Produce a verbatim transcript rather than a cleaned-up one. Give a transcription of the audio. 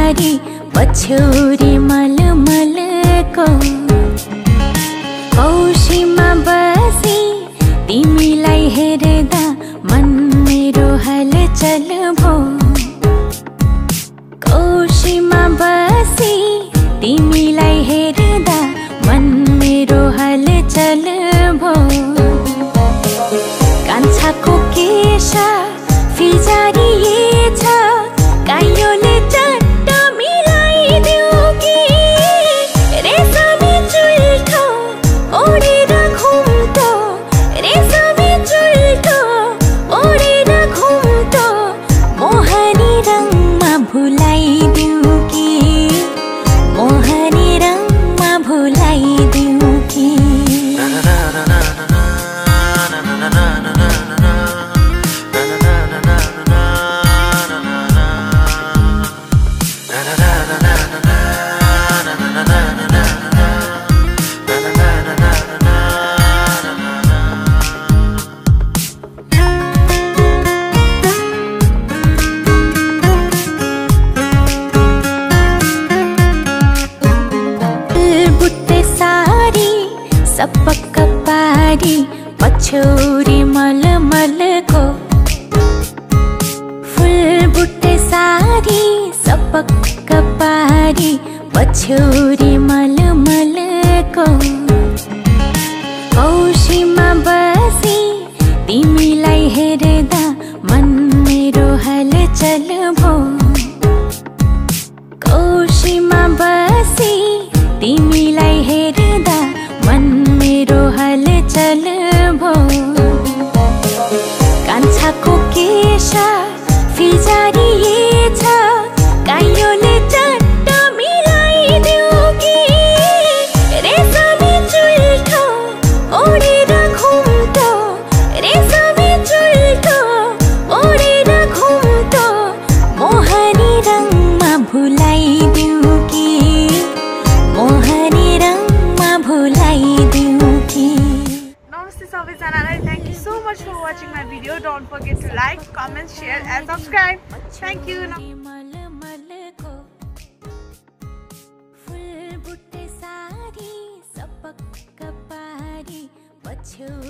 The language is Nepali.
पारी पछ्यौरी मलमल को औसीमा बसी तिमीलाई हेर्दा मन मेरो हलचल भो। औसीमा बसी तिमीलाई हेर्दा मन मेरो हलचल भो। कान्छाको केश फिजारिएछ काइयोले चट्ट मिलाइदेऊ कि रेशमी चुल्ठो ओढेर घुम्टो रेशमी चुल्ठो ओढेर घुम्टो मोहनी रङमा भुलाइदेऊ कि मोहनी रङमा भुलाइदेऊ कि। सपक्क पारी पछ्यौरी मलमल को फुल बुट्टे सारी सपक्क पारी पछ्यौरी मलमल को औसीमा बसी तिमीलाई हेर्दा मन मेरो हलचल भो। औसीमा बसी तिमीलाई हेर्दा मन मेरो हलचल भो। कान्छाको केश फिजारिएछ काइयोले चट्ट मिलाइदेऊ कि रेशमी चुल्ठो ओढेर घुम्टो रेशमी चुल्ठो ओढेर घुम्टो मोहनी रङमा भुलाइदेऊ कि मोहनी रङमा भुलाइदेऊ कि। Namaste सबैजनालाई, thank you so much for watching my video. Don't forget to like, comment, share and subscribe. Thank you. फुल बुट्टे सारी सपक्क पारी पछ्यौ